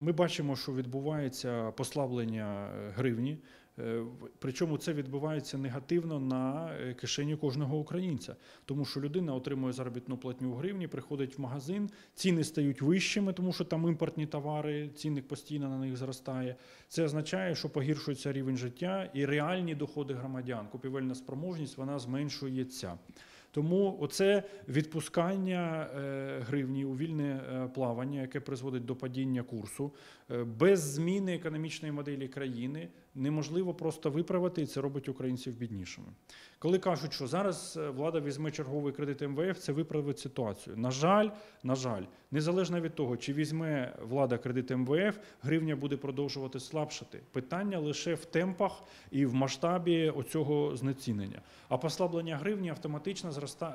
Ми бачимо, що відбувається послаблення гривні, причому це відбувається негативно на кишені кожного українця. Тому що людина отримує заробітну платню в гривні, приходить в магазин, ціни стають вищими, тому що там імпортні товари, цінник постійно на них зростає. Це означає, що погіршується рівень життя і реальні доходи громадян, купівельна спроможність, вона зменшується. Тому оце відпускання гривні у вільне плавання, яке призводить до падіння курсу, без зміни економічної моделі країни неможливо просто виправити, і це робить українців біднішими. Коли кажуть, що зараз влада візьме черговий кредит МВФ, це виправить ситуацію. На жаль, незалежно від того, чи візьме влада кредит МВФ, гривня буде продовжувати слабшати. Питання лише в темпах і в масштабі оцього знецінення. А послаблення гривні автоматично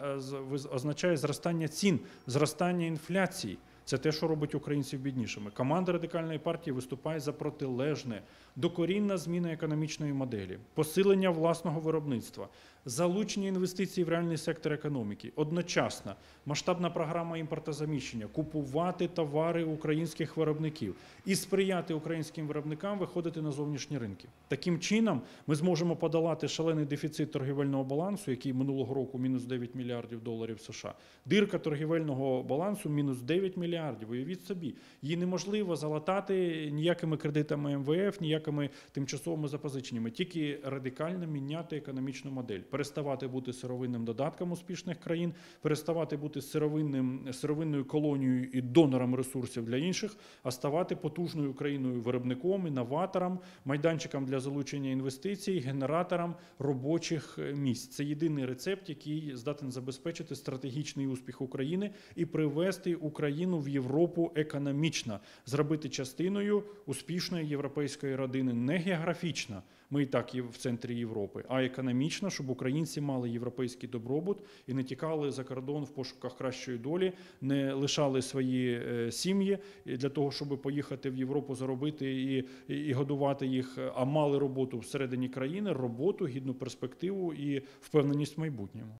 означає зростання цін, зростання інфляції. Це те, що робить українців біднішими. Команда Радикальної партії виступає за протилежне, докорінна зміна економічної моделі, посилення власного виробництва, залучення інвестицій в реальний сектор економіки. Одночасно масштабна програма імпортозаміщення, купувати товари українських виробників і сприяти українським виробникам виходити на зовнішні ринки. Таким чином ми зможемо подолати шалений дефіцит торгівельного балансу, який минулого року мінус 9 мільярдів доларів США. Дирка торгівельного балансу мінус 9 мільярдів. Уявіть собі, її неможливо залатати ніякими кредитами МВФ, ніякими тимчасовими запозиченнями, тільки радикально міняти економічну модель. Переставати бути сировинним додатком успішних країн, переставати бути сировинною колонією і донором ресурсів для інших, а ставати потужною країною-виробником, інноватором, майданчиком для залучення інвестицій, генератором робочих місць. Це єдиний рецепт, який здатен забезпечити стратегічний успіх України і привести Україну в Європу економічно, зробити частиною успішної європейської родини, не географічно, ми і так є в центрі Європи, а економічно, щоб українці мали європейський добробут і не тікали за кордон в пошуках кращої долі, не лишали свої сім'ї для того, щоб поїхати в Європу заробити і годувати їх, а мали роботу всередині країни, роботу, гідну перспективу і впевненість в майбутньому.